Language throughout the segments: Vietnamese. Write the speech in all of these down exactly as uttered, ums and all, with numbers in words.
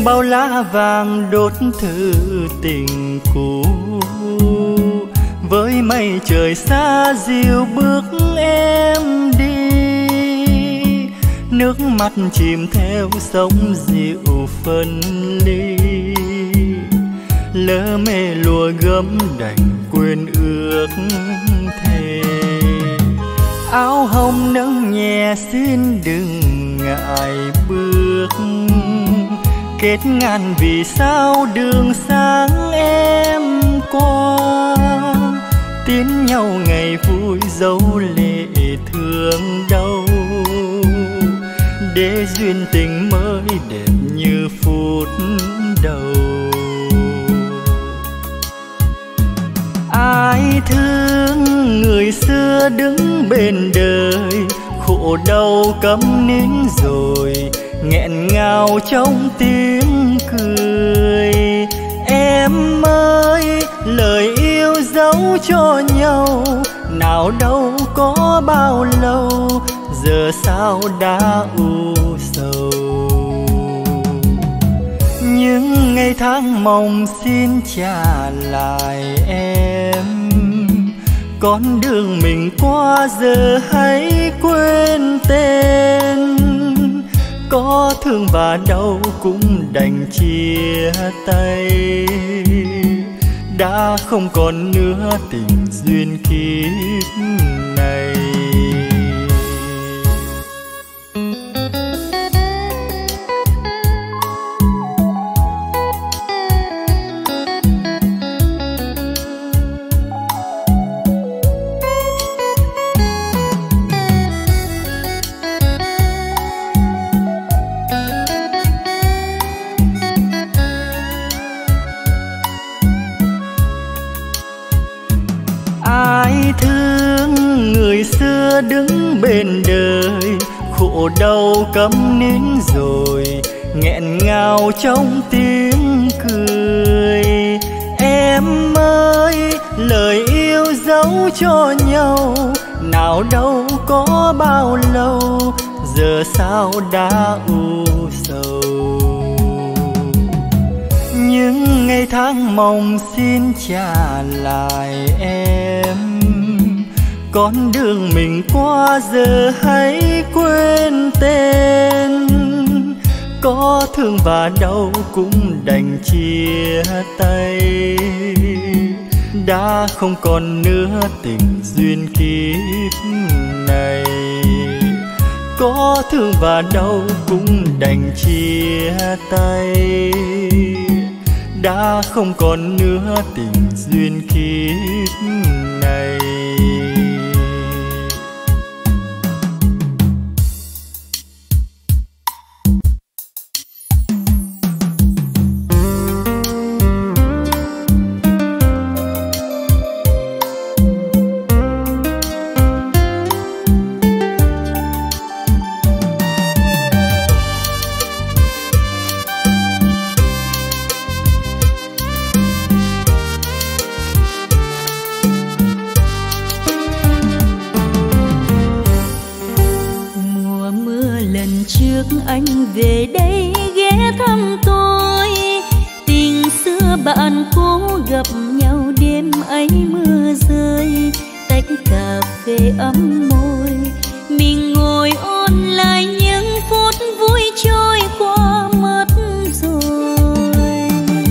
bao lá vàng đốt thư tình cũ, với mây trời xa dịu bước em đi. Nước mắt chìm theo sóng dịu phân ly, lỡ mê lùa gấm đành quên ước thề. Áo hồng nâng nhẹ xin đừng ngại bước, kết ngàn vì sao đường sáng em qua. Tiến nhau ngày vui dấu lệ thương đau, để duyên tình mới đẹp như phút đầu. Ai thương người xưa đứng bên đời, khổ đau câm nín rồi nghẹn ngào trong tiếng cười. Em ơi lời yêu dấu cho nhau, nào đâu có bao lâu, giờ sao đã u sầu. Những ngày tháng mong xin trả lại em, con đường mình qua giờ hãy quên tên. Có thương và đau cũng đành chia tay, đã không còn nữa tình duyên kiếp này. Ai thương người xưa đứng bên đời, khổ đau câm nín rồi nghẹn ngào trong tiếng cười. Em ơi lời yêu dấu cho nhau, nào đâu có bao lâu, giờ sao đã u sầu. Những ngày tháng mong xin trả lại em, con đường mình qua giờ hãy quên tên. Có thương và đau cũng đành chia tay, đã không còn nữa tình duyên kiếp này. Có thương và đau cũng đành chia tay, đã không còn nữa tình duyên kiếp này. Anh về đây ghé thăm tôi, tình xưa bạn cố gặp nhau đêm ấy mưa rơi, tách cà phê ấm môi, mình ngồi ôn lại những phút vui trôi qua mất rồi.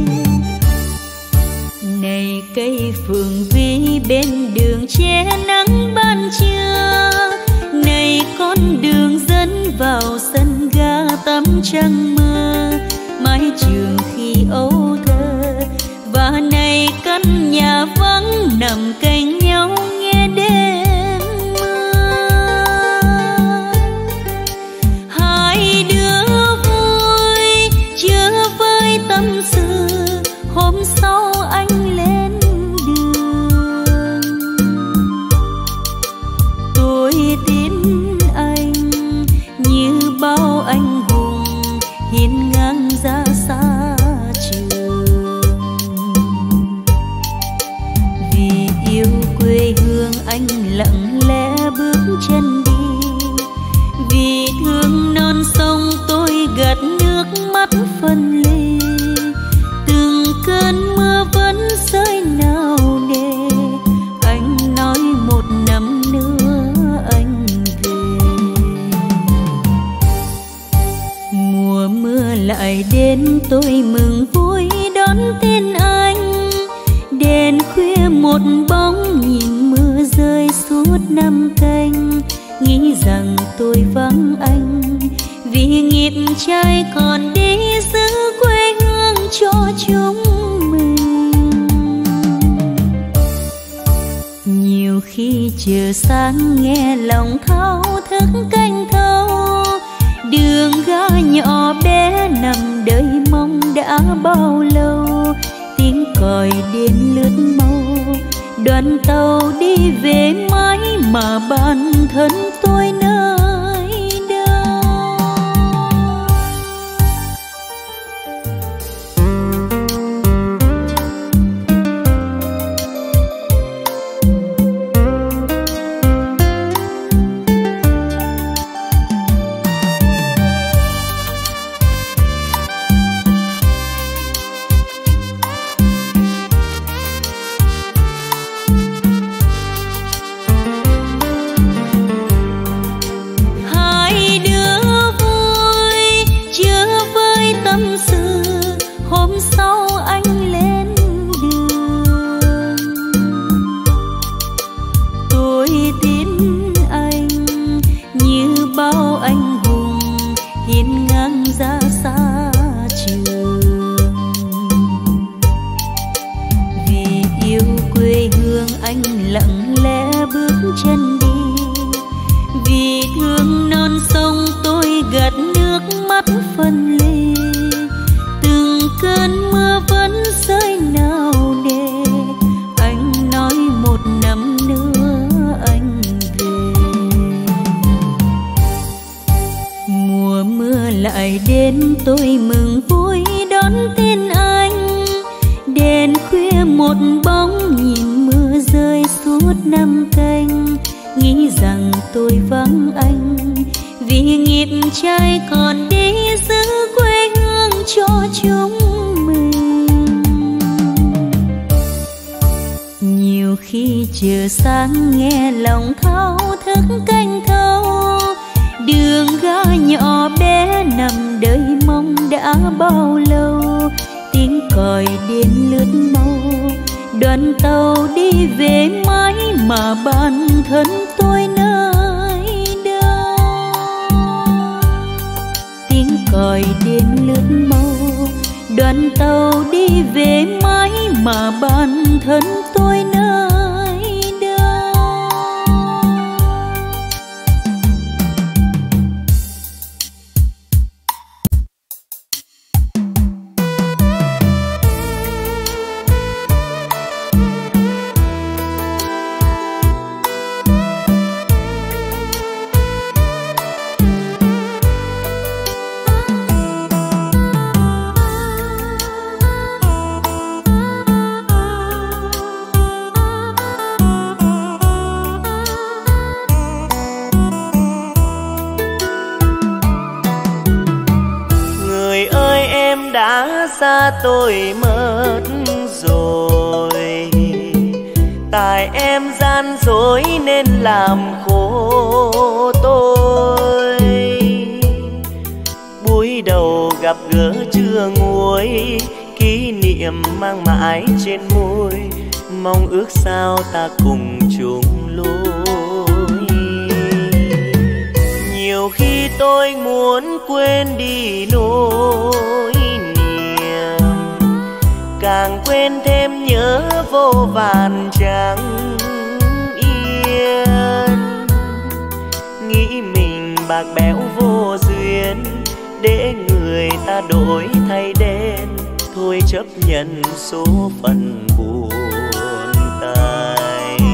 Này cây phượng vi bên đường che nắng ban trưa, này con đường dẫn vào sân ga tắm trăng mơ, mái trường khi ấu thơ, và này căn nhà vắng nằm cạnh nhau nghe đêm mưa. Hai đứa vui chưa với tâm sự, hôm sau anh lên đường. Tôi tìm anh như bao anh hùng hiên ngang ra xa trường. Vì yêu quê hương anh lặng lẽ bước chân đi, vì thương non sông tôi gạt nước mắt phân ly. một bóng nhìn mưa rơi suốt năm canh, nghĩ rằng tôi vắng anh vì nghiệp trai còn đi giữ quê hương cho chúng mình. Nhiều khi chờ sáng nghe lòng thao thức canh thâu, đường ga nhỏ bé nằm đợi mong đã bao lâu, tiếng còi đêm lướt mau, đoàn tàu đi về mãi mà bản thân tôi nơi đâu. Tôi mừng vui đón tên anh, đèn khuya một bóng nhìn mưa rơi suốt năm canh, nghĩ rằng tôi vắng anh vì nghiệp trai còn đi giữ quê hương cho chúng mình. Nhiều khi chờ sáng nghe lòng thao thức canh thâu, đường ga nhỏ bé nằm đợi mong đã bao lâu, tiếng còi đêm lướt mau, đoàn tàu đi về mãi mà bản thân tôi nơi đâu. Tiếng còi đêm lướt mau, đoàn tàu đi về mãi mà bản thân tôi nơi đâu. Xa tôi mất rồi, tại em gian dối nên làm khổ tôi. Buổi đầu gặp gỡ chưa nguôi, kỷ niệm mang mãi trên môi, mong ước sao ta cùng chung lối. Nhiều khi tôi muốn quên đi nỗi, càng quên thêm nhớ vô vàn chẳng yên. Nghĩ mình bạc bẽo vô duyên, để người ta đổi thay đen, thôi chấp nhận số phận buồn tàn.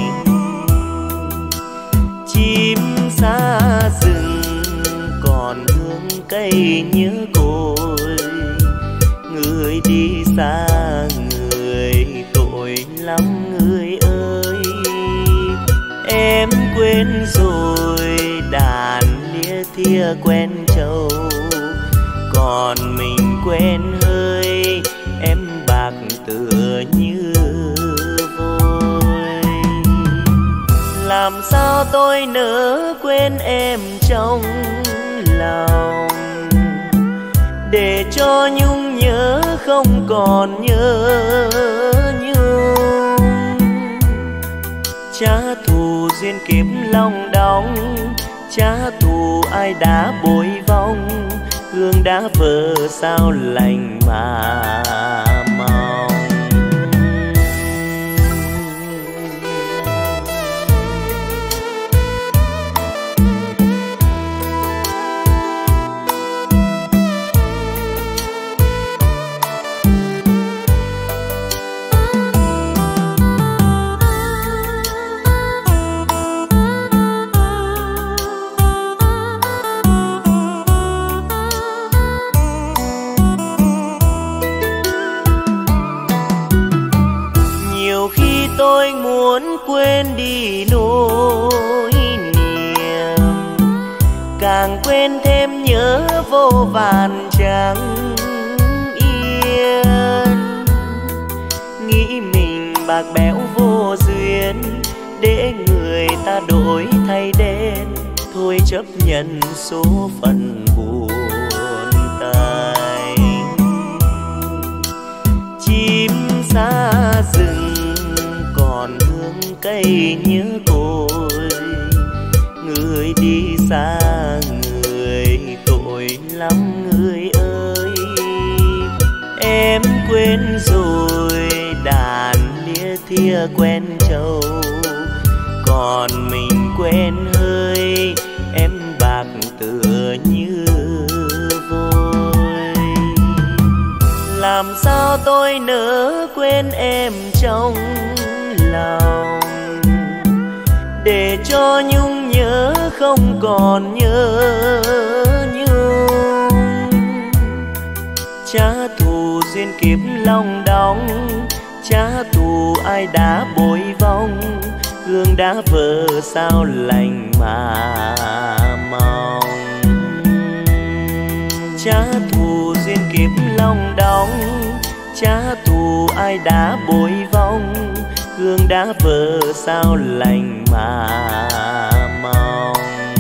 Chim xa rừng còn hương cây nhớ cội, người đi xa người tội lắm người ơi. Em quên rồi đàn lia thia quen trầu, còn mình quên hơi em bạc tựa như vôi. Làm sao tôi nỡ quên em trong lòng, để cho nhung nhớ không còn nhớ nhung. trả thù duyên kiếp long đong, trả thù ai đã bội vong, hương đã vỡ sao lành mà mong. Tôi muốn quên đi nỗi niềm, càng quên thêm nhớ vô vàn chẳng yên. Nghĩ mình bạc bẽo vô duyên, để người ta đổi thay đen, thôi chấp nhận số phận buồn tay. Chim xa rừng còn hương cây nhớ cội, người đi xa người tội lắm người ơi. Em quên rồi đàn lia thia quen trầu, còn mình quên hơi em bạc tựa như vôi. Làm sao tôi nỡ quên em trong lòng, để cho nhung nhớ không còn nhớ nhung. Trả thù duyên kiếp long đong, trả thù ai đã bội vong, hương đã vỡ sao lành mà mong. Trả thù duyên kiếp long đong, trả thù ai đã bội vong, hương đã vỡ sao lành mà mong.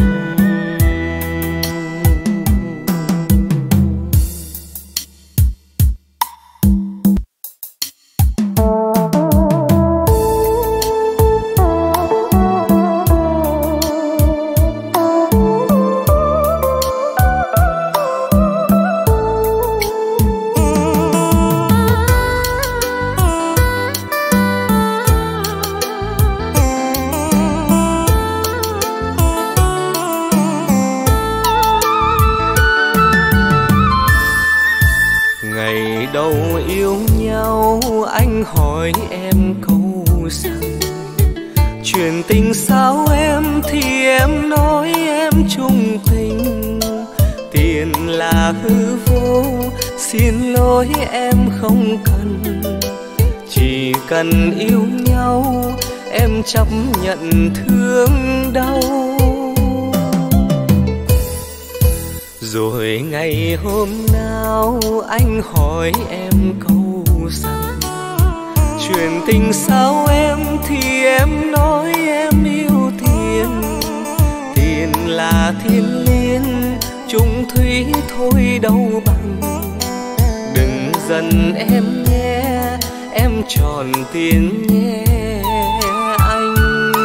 Đầu yêu nhau anh hỏi em câu rằng, chuyện tình sao em thì em nói em chung tình. Tiền là hư vô, xin lỗi em không cần, chỉ cần yêu nhau em chấp nhận thương đau. Rồi ngày hôm nào anh hỏi em câu rằng, chuyện tình sao em thì em nói em yêu tiền. Tiền là thiên liên, chung thủy thôi đâu bằng. Đừng giận em nhé, em tròn tiền nhé anh.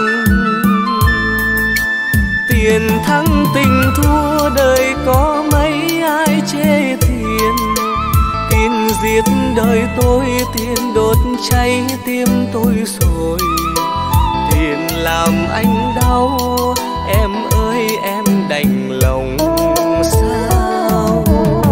Tiền thắng tình thua đời có mấy ai chê tiền. Tiền giết đời tôi, tiền đốt cháy tim tôi rồi. Tiền làm anh đau, em ơi em đành lòng sao.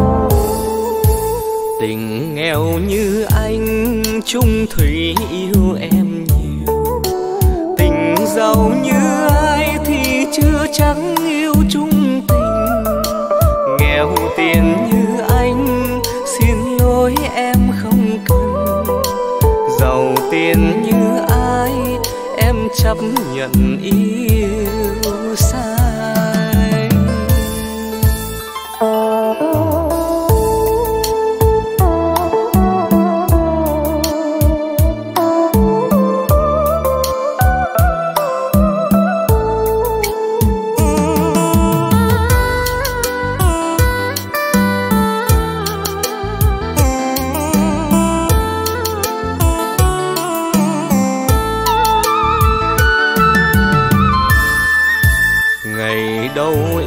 Tình nghèo như anh chung thủy yêu em nhiều. Tình giàu như ai thì chưa chắc yêu chung tình. Nghèo tiền như anh xin lỗi em không cần. Giàu tiền như ai em chấp nhận yêu sai.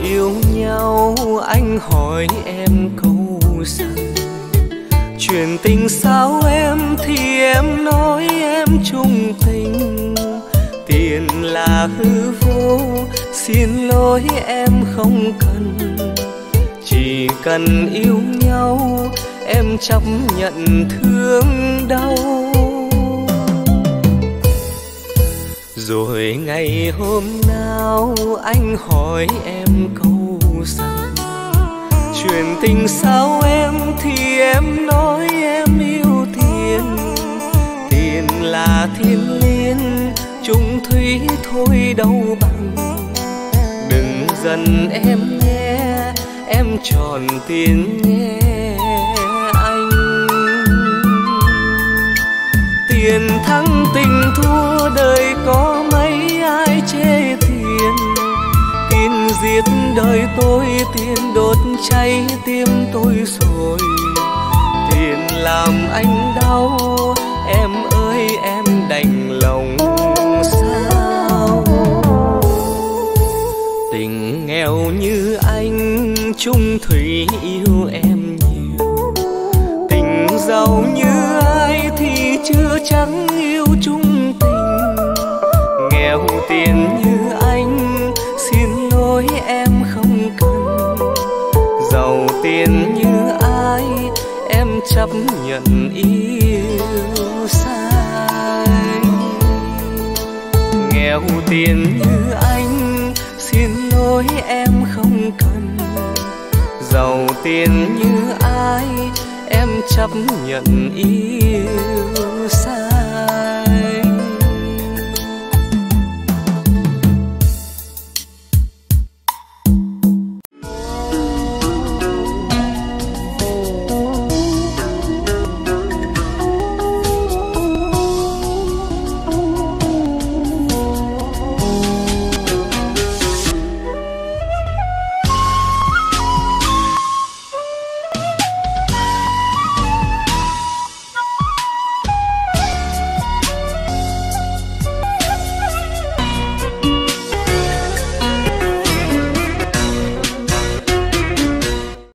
yêu nhau anh hỏi em câu rằng chuyện tình sao em thì em nói em chung tình. Tiền là hư vô, xin lỗi em không cần. Chỉ cần yêu nhau em chấp nhận thương đau. Rồi ngày hôm nào anh hỏi em câu rằng chuyện tình sao em thì em nói em yêu tiền. Tiền là thiên liên, chung thủy thôi đâu bằng. Đừng dần em nhé, em tròn tiền nhé anh. Tiền thắng tình thua đời có mấy ai chê tiền. Tiền giết đời tôi, tiền đốt cháy tim tôi rồi. Tiền làm anh đau, em ơi em đành lòng sao. Tình nghèo như anh chung thủy yêu em nhiều. Tình giàu như ai thì chưa chắc yêu chung tình. Nghèo tiền như anh xin lỗi em không cần. Giàu tiền như ai em chấp nhận yêu sai. Nghèo tiền như anh xin lỗi em không cần. Giàu tiền như ai em chấp nhận yêu sai.